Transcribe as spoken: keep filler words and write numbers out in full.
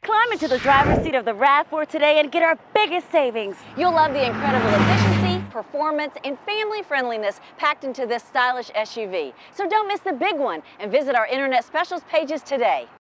Climb into the driver's seat of the RAV four today and get our biggest savings. You'll love the incredible efficiency, performance, and family friendliness packed into this stylish S U V. So don't miss the big one and visit our internet specials pages today.